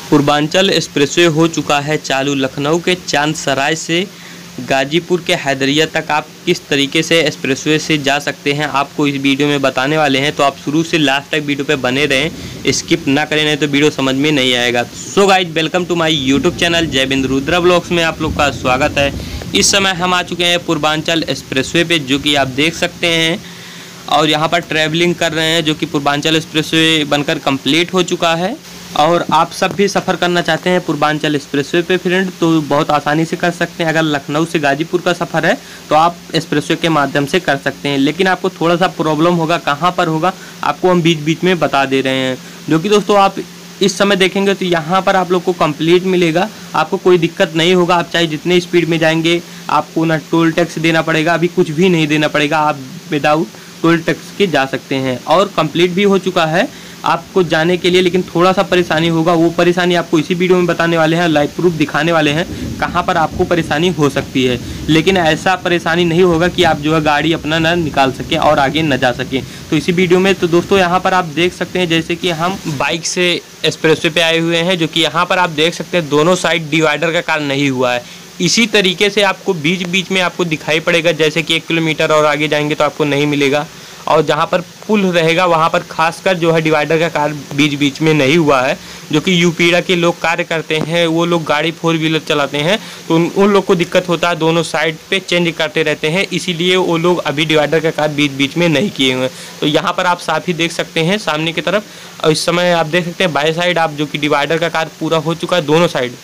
Purvanchal expressway हो चुका है चालू। लखनऊ के चांदसराय से गाजीपुर के हैदरिया तक आप किस तरीके से एक्सप्रेसवे से जा सकते हैं आपको इस वीडियो में बताने वाले हैं। तो आप शुरू से लास्ट तक वीडियो पे बने रहें, स्किप ना करें, नहीं तो वीडियो समझ में नहीं आएगा। So guys, welcome to my YouTube channel Jai Bind Rudra blogs में आप लोग का स्वागत है। इस समय हम आ चुके हैं पूर्वांचल एक्सप्रेसवे पे, जो कि आप देख सकते हैं, और यहाँ पर ट्रैवलिंग कर रहे हैं, जो कि पूर्वांचल एक्सप्रेसवे बनकर कंप्लीट हो चुका है। और आप सब भी सफ़र करना चाहते हैं पूर्वांचल एक्सप्रेसवे पे फ्रेंड, तो बहुत आसानी से कर सकते हैं। अगर लखनऊ से गाजीपुर का सफ़र है तो आप एक्सप्रेसवे के माध्यम से कर सकते हैं, लेकिन आपको थोड़ा सा प्रॉब्लम होगा। कहाँ पर होगा आपको हम बीच बीच में बता दे रहे हैं, जो कि दोस्तों आप इस समय देखेंगे तो यहाँ पर आप लोग को कंप्लीट मिलेगा, आपको कोई दिक्कत नहीं होगा। आप चाहे जितने स्पीड में जाएंगे, आपको ना टोल टैक्स देना पड़ेगा, अभी कुछ भी नहीं देना पड़ेगा, आप विदाउट टोल टैक्स के जा सकते हैं। और कंप्लीट भी हो चुका है आपको जाने के लिए, लेकिन थोड़ा सा परेशानी होगा। वो परेशानी आपको इसी वीडियो में बताने वाले हैं, लाइव प्रूफ दिखाने वाले हैं कहाँ पर आपको परेशानी हो सकती है। लेकिन ऐसा परेशानी नहीं होगा कि आप जो है गाड़ी अपना ना निकाल सकें और आगे न जा सकें। तो इसी वीडियो में तो दोस्तों यहाँ पर आप देख सकते हैं, जैसे कि हम बाइक से एक्सप्रेसवे पे आए हुए हैं, जो कि यहाँ पर आप देख सकते हैं दोनों साइड डिवाइडर का कार्य नहीं हुआ है। इसी तरीके से आपको बीच बीच में आपको दिखाई पड़ेगा, जैसे कि 1 किलोमीटर और आगे जाएंगे तो आपको नहीं मिलेगा। और जहाँ पर पुल रहेगा वहाँ पर खासकर जो है डिवाइडर का कार्य बीच बीच में नहीं हुआ है, जो कि यूपीड़ा के लोग कार्य करते हैं। वो लोग गाड़ी 4 व्हीलर चलाते हैं, तो उन लोग को दिक्कत होता है, दोनों साइड पे चेंज करते रहते हैं, इसीलिए वो लोग अभी डिवाइडर का कार्य बीच बीच में नहीं किए हुए हैं। तो यहाँ पर आप साफ ही देख सकते हैं सामने की तरफ, और इस समय आप देख सकते हैं बाई साइड आप, जो कि डिवाइडर का कार्य पूरा हो चुका है दोनों साइड,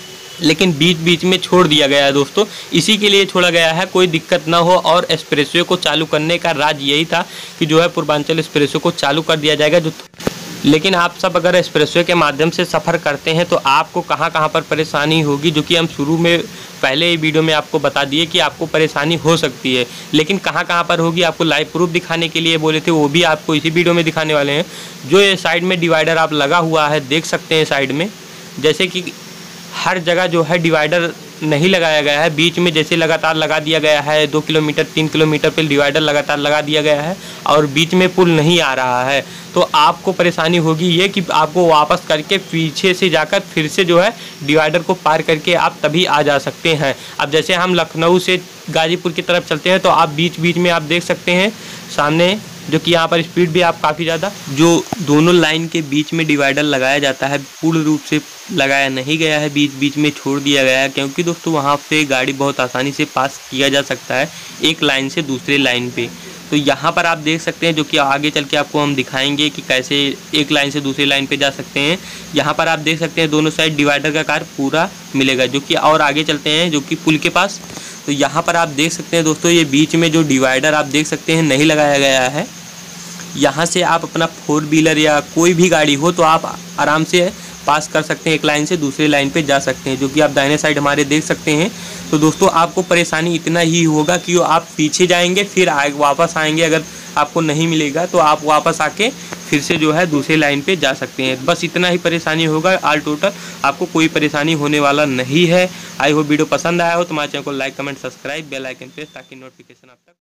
लेकिन बीच बीच में छोड़ दिया गया है दोस्तों। इसी के लिए छोड़ा गया है, कोई दिक्कत ना हो। और एक्सप्रेसवे को चालू करने का राज यही था कि जो है पूर्वांचल एक्सप्रेसवे को चालू कर दिया जाएगा। लेकिन आप सब अगर एक्सप्रेसवे के माध्यम से सफ़र करते हैं तो आपको कहाँ कहाँ पर परेशानी होगी, जो कि हम शुरू में पहले ही वीडियो में आपको बता दिए कि आपको परेशानी हो सकती है। लेकिन कहाँ कहाँ पर होगी आपको लाइव प्रूफ दिखाने के लिए बोले थे, वो भी आपको इसी वीडियो में दिखाने वाले हैं। जो ये साइड में डिवाइडर आप लगा हुआ है देख सकते हैं साइड में, जैसे कि हर जगह जो है डिवाइडर नहीं लगाया गया है, बीच में जैसे लगातार लगा दिया गया है। 2 किलोमीटर 3 किलोमीटर पे डिवाइडर लगातार लगा दिया गया है, और बीच में पुल नहीं आ रहा है। तो आपको परेशानी होगी ये कि आपको वापस करके पीछे से जाकर फिर से जो है डिवाइडर को पार करके आप तभी आ जा सकते हैं। अब जैसे हम लखनऊ से गाजीपुर की तरफ चलते हैं तो आप बीच बीच में आप देख सकते हैं सामने, जो कि यहाँ पर स्पीड भी आप काफ़ी ज़्यादा, जो दोनों लाइन के बीच में डिवाइडर लगाया जाता है पूर्ण रूप से लगाया नहीं गया है, बीच बीच में छोड़ दिया गया है, क्योंकि दोस्तों वहाँ पे गाड़ी बहुत आसानी से पास किया जा सकता है एक लाइन से दूसरे लाइन पे। तो यहाँ पर आप देख सकते हैं, जो कि आगे चल के आपको हम दिखाएंगे कि कैसे एक लाइन से दूसरी लाइन पे जा सकते हैं। यहाँ पर आप देख सकते हैं दोनों साइड डिवाइडर का कार्य पूरा मिलेगा, जो कि और आगे चलते हैं जो कि पुल के पास। तो यहाँ पर आप देख सकते हैं दोस्तों, ये बीच में जो डिवाइडर आप देख सकते हैं नहीं लगाया गया है। यहाँ से आप अपना 4 व्हीलर या कोई भी गाड़ी हो तो आप आराम से पास कर सकते हैं, एक लाइन से दूसरे लाइन पे जा सकते हैं, जो कि आप दाहिने साइड हमारे देख सकते हैं। तो दोस्तों आपको परेशानी इतना ही होगा कि आप पीछे जाएंगे फिर वापस आएंगे, अगर आपको नहीं मिलेगा तो आप वापस आके फिर से जो है दूसरे लाइन पे जा सकते हैं। बस इतना ही परेशानी होगा, ऑल टोटल आपको कोई परेशानी होने वाला नहीं है। आई होप वीडियो पसंद आया हो तो हमारे चैनल को like comment subscribe bell icon press, ताकि नोटिफिकेशन आप तक